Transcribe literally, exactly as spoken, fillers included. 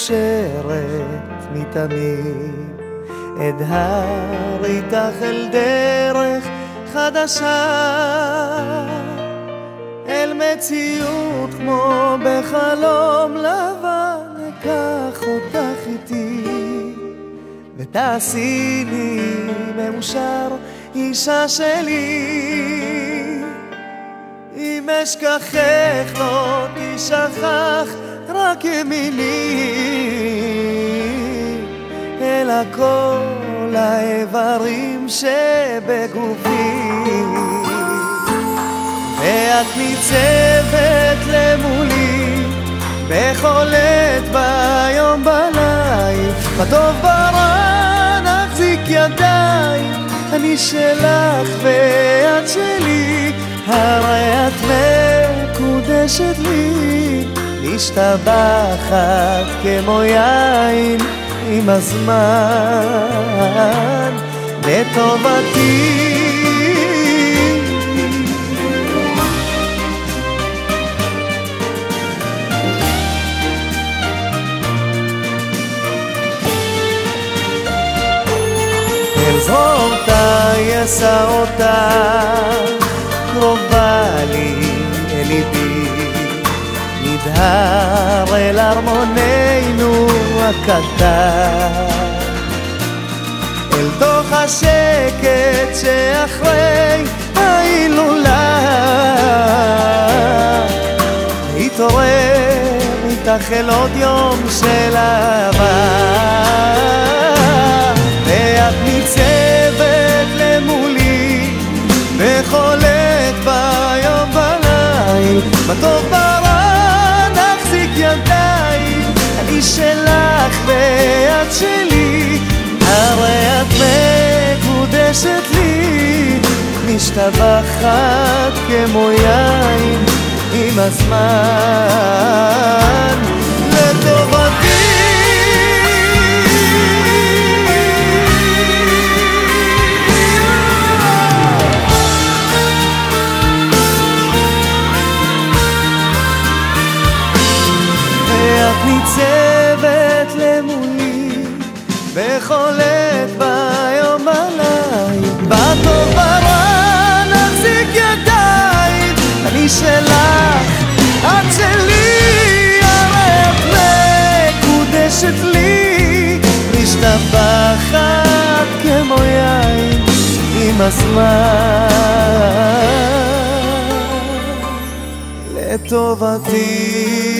מאושרת מתמיד. אדהר איתך אל דרך חדשה, אל מציאות כמו בחלום לבן. אקח אותך איתי ותעשיני מאושר, אישה שלי. אם אשכחך לא תשכח רק ימיני, אלא כל האיברים שבגופי. ואת ניצבת למולי בכל עת ביום בליל, בטוב ברע נחזיק ידיים, אני שלך ואת שלי. הרי את מקודשת לי, משתבחת כמו יין עם הזמן לטובתי. אל זרועותיי אשא אותך, קרובה לי אל ליבי, נדהר אל ארמוננו הקטן, אל תוך השקט שאחרי ההילולה. התעורר איתך אל עוד יום של אהבה, ואת ניצבת למולי בכל עת ביום בליל, בטוב ברע נחזיק ידיים, אני שלך ואת שלי. הרי את מקודשת לי, משתבחת כמו יין עם הזמן לטובתי. ניצבת למולי בכל עת ביום בליל, בטוב ברע נחזיק ידיים, אני שלך את שלי. הרי את מקודשת לי, משתבחת כמו יין עם הזמן לטובתי.